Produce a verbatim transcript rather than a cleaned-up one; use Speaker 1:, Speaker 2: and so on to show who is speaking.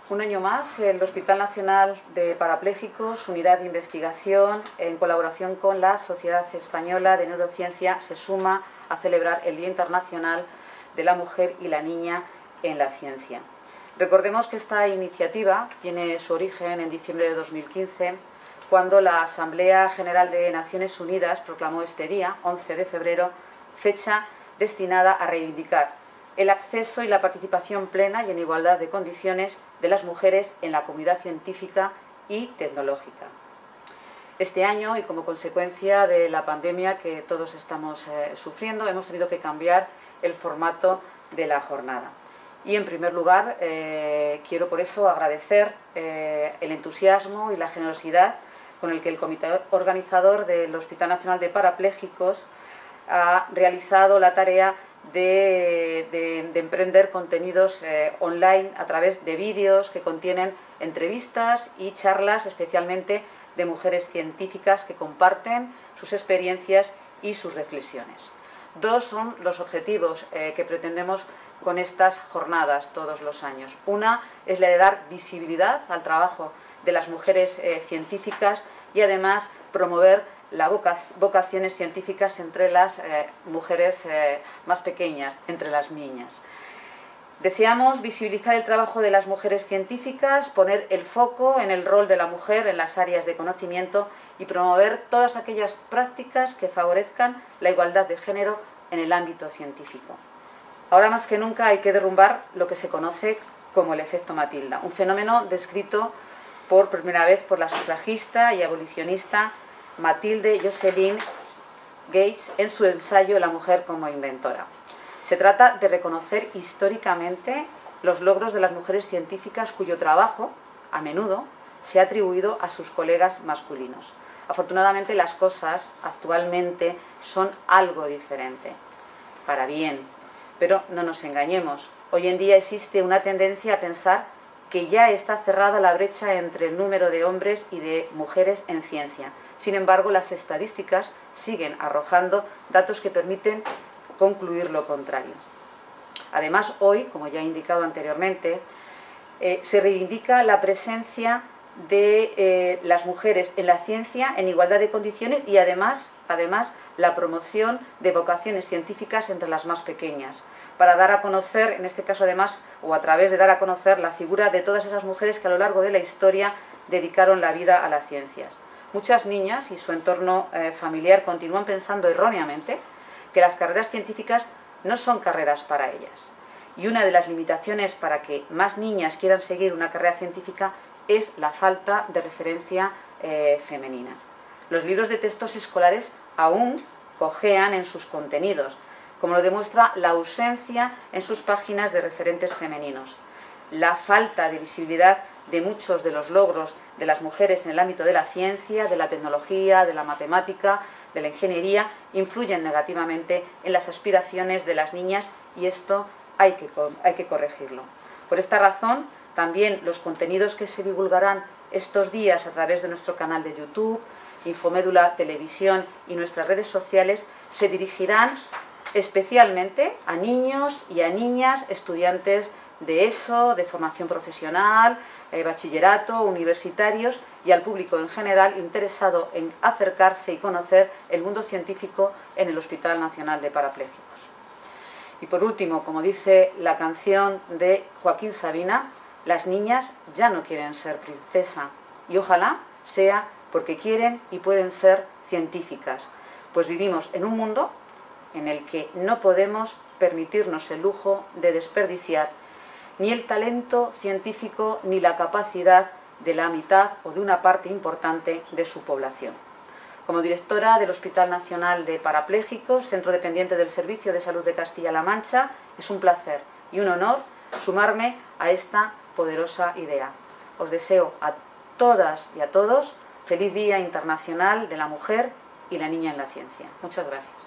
Speaker 1: Un año más, el Hospital Nacional de Parapléjicos, Unidad de Investigación, en colaboración con la Sociedad Española de Neurociencia, se suma a celebrar el Día Internacional de la Mujer y la Niña en la Ciencia. Recordemos que esta iniciativa tiene su origen en diciembre de dos mil quince, cuando la Asamblea General de Naciones Unidas proclamó este día, once de febrero, fecha destinada a reivindicar el acceso y la participación plena y en igualdad de condiciones de las mujeres en la comunidad científica y tecnológica. Este año, y como consecuencia de la pandemia que todos estamos eh, sufriendo, hemos tenido que cambiar el formato de la jornada. Y en primer lugar, eh, quiero por eso agradecer eh, el entusiasmo y la generosidad con el que el comité organizador del Hospital Nacional de Parapléjicos ha realizado la tarea de, de, de emprender contenidos eh, online a través de vídeos que contienen entrevistas y charlas especialmente de mujeres científicas que comparten sus experiencias y sus reflexiones. Dos son los objetivos eh, que pretendemos con estas jornadas todos los años. Una es la de dar visibilidad al trabajo de las mujeres eh, científicas y además promover las vocaciones científicas entre las eh, mujeres eh, más pequeñas, entre las niñas. Deseamos visibilizar el trabajo de las mujeres científicas, poner el foco en el rol de la mujer en las áreas de conocimiento y promover todas aquellas prácticas que favorezcan la igualdad de género en el ámbito científico. Ahora más que nunca hay que derrumbar lo que se conoce como el efecto Matilda, un fenómeno descrito por primera vez por la sufragista y abolicionista Matilde Jocelyn Gates en su ensayo La mujer como inventora. Se trata de reconocer históricamente los logros de las mujeres científicas cuyo trabajo, a menudo, se ha atribuido a sus colegas masculinos. Afortunadamente las cosas actualmente son algo diferente, para bien, pero no nos engañemos. Hoy en día existe una tendencia a pensar que ya está cerrada la brecha entre el número de hombres y de mujeres en ciencia. Sin embargo, las estadísticas siguen arrojando datos que permiten concluir lo contrario. Además, hoy, como ya he indicado anteriormente, eh, se reivindica la presencia de eh, las mujeres en la ciencia en igualdad de condiciones y además, además la promoción de vocaciones científicas entre las más pequeñas, para dar a conocer, en este caso además, o a través de dar a conocer la figura de todas esas mujeres que a lo largo de la historia dedicaron la vida a las ciencias. Muchas niñas y su entorno eh, familiar continúan pensando erróneamente que las carreras científicas no son carreras para ellas. Y una de las limitaciones para que más niñas quieran seguir una carrera científica es la falta de referencia eh, femenina. Los libros de textos escolares aún cojean en sus contenidos, como lo demuestra la ausencia en sus páginas de referentes femeninos. La falta de visibilidad de muchos de los logros de las mujeres en el ámbito de la ciencia, de la tecnología, de la matemática, de la ingeniería, influyen negativamente en las aspiraciones de las niñas y esto hay que, hay que corregirlo. Por esta razón, también los contenidos que se divulgarán estos días a través de nuestro canal de YouTube, Infomédula Televisión y nuestras redes sociales se dirigirán especialmente a niños y a niñas, estudiantes de ESO, de formación profesional, eh, bachillerato, universitarios y al público en general interesado en acercarse y conocer el mundo científico en el Hospital Nacional de Parapléjicos. Y por último, como dice la canción de Joaquín Sabina, las niñas ya no quieren ser princesa y ojalá sea porque quieren y pueden ser científicas, pues vivimos en un mundo en el que no podemos permitirnos el lujo de desperdiciar ni el talento científico ni la capacidad de la mitad o de una parte importante de su población. Como directora del Hospital Nacional de Parapléjicos, centro dependiente del Servicio de Salud de Castilla-La Mancha, es un placer y un honor sumarme a esta poderosa idea. Os deseo a todas y a todos feliz Día Internacional de la Mujer y la Niña en la Ciencia. Muchas gracias.